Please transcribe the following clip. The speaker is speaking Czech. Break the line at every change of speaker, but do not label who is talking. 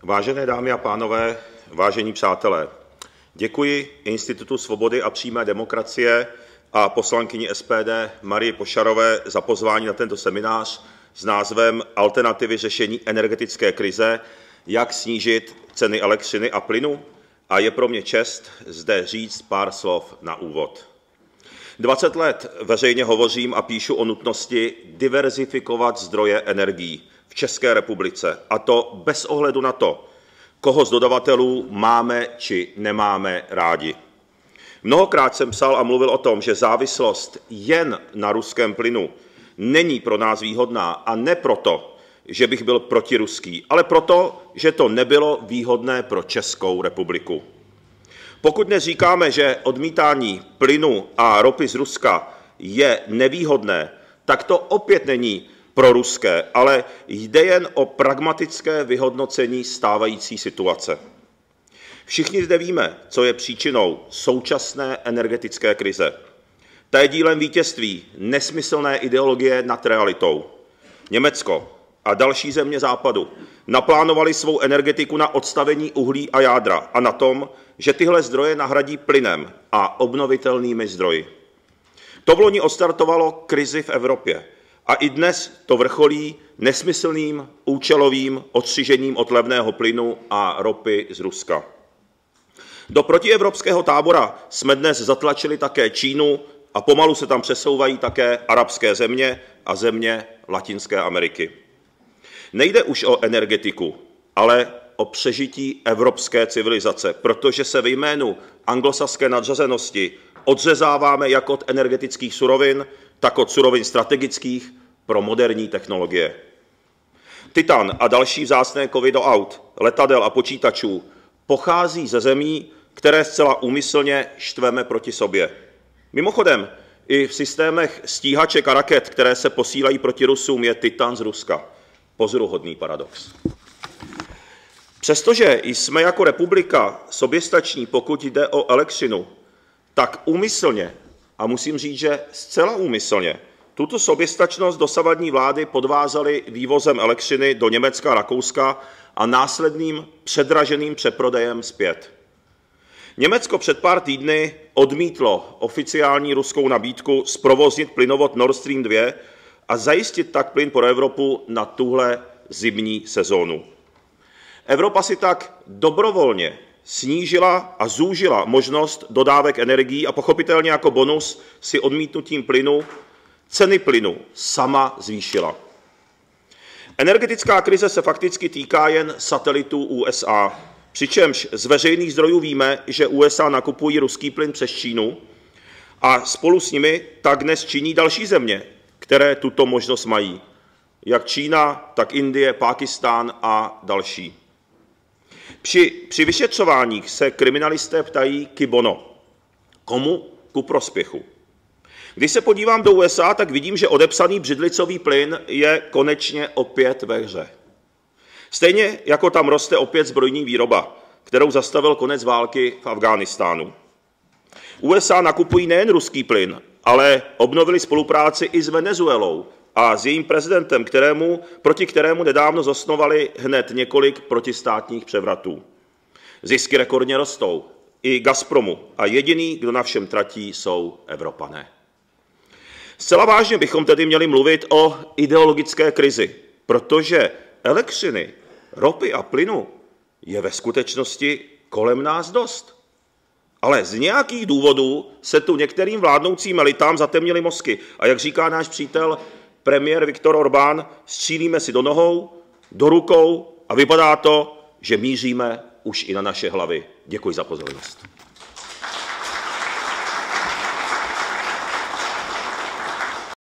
Vážené dámy a pánové, vážení přátelé, děkuji Institutu svobody a přímé demokracie a poslankyni SPD Marii Pošarové za pozvání na tento seminář s názvem Alternativy řešení energetické krize, jak snížit ceny elektřiny a plynu, a je pro mě čest zde říct pár slov na úvod. 20 let veřejně hovořím a píšu o nutnosti diverzifikovat zdroje energií v České republice, a to bez ohledu na to, koho z dodavatelů máme či nemáme rádi. Mnohokrát jsem psal a mluvil o tom, že závislost jen na ruském plynu není pro nás výhodná, a ne proto, že bych byl protiruský, ale proto, že to nebylo výhodné pro Českou republiku. Pokud dnes říkáme, že odmítání plynu a ropy z Ruska je nevýhodné, tak to opět není proruské, ale jde jen o pragmatické vyhodnocení stávající situace. Všichni zde víme, co je příčinou současné energetické krize. Ta je dílem vítězství nesmyslné ideologie nad realitou. Německo a další země západu naplánovali svou energetiku na odstavení uhlí a jádra a na tom, že tyhle zdroje nahradí plynem a obnovitelnými zdroji. To vloni odstartovalo krizi v Evropě a i dnes to vrcholí nesmyslným účelovým odstřižením od levného plynu a ropy z Ruska. Do protievropského tábora jsme dnes zatlačili také Čínu a pomalu se tam přesouvají také arabské země a země Latinské Ameriky. Nejde už o energetiku, ale o přežití evropské civilizace, protože se ve jménu anglosaské nadřazenosti odřezáváme jak od energetických surovin, tak od surovin strategických pro moderní technologie. Titan a další vzácné kovy do aut, letadel a počítačů pochází ze zemí, které zcela úmyslně štveme proti sobě. Mimochodem, i v systémech stíhaček a raket, které se posílají proti Rusům, je titan z Ruska. Pozoruhodný paradox. Přestože jsme jako republika soběstační, pokud jde o elektřinu, tak úmyslně, a musím říct, že zcela úmyslně, tuto soběstačnost dosavadní vlády podvázaly vývozem elektřiny do Německa a Rakouska a následným předraženým přeprodejem zpět. Německo před pár týdny odmítlo oficiální ruskou nabídku zprovoznit plynovod Nord Stream 2 a zajistit tak plyn pro Evropu na tuhle zimní sezónu. Evropa si tak dobrovolně snížila a zúžila možnost dodávek energií a pochopitelně jako bonus si odmítnutím plynu ceny plynu sama zvýšila. Energetická krize se fakticky týká jen satelitů USA, přičemž z veřejných zdrojů víme, že USA nakupují ruský plyn přes Čínu a spolu s nimi tak dnes činí další země, které tuto možnost mají, jak Čína, tak Indie, Pákistán a další. Při vyšetřováních se kriminalisté ptají ki bono, komu ku prospěchu. Když se podívám do USA, tak vidím, že odepsaný břidlicový plyn je konečně opět ve hře. Stejně jako tam roste opět zbrojní výroba, kterou zastavil konec války v Afghánistánu. USA nakupují nejen ruský plyn, ale obnovili spolupráci i s Venezuelou a s jejím prezidentem, proti kterému nedávno zosnovali hned několik protistátních převratů. Zisky rekordně rostou, i Gazpromu, a jediný, kdo na všem tratí, jsou Evropané. Zcela vážně bychom tedy měli mluvit o ideologické krizi, protože elektřiny, ropy a plynu je ve skutečnosti kolem nás dost. Ale z nějakých důvodů se tu některým vládnoucím elitám zatemnily mozky. A jak říká náš přítel premiér Viktor Orbán, střílíme si do nohou, do rukou a vypadá to, že míříme už i na naše hlavy. Děkuji za pozornost.